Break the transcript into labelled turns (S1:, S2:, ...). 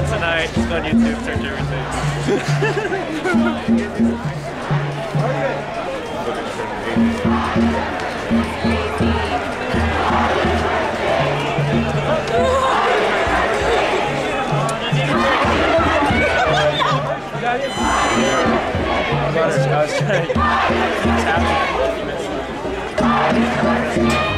S1: it tonight. It's on YouTube. Search everything. I was trying to tap it.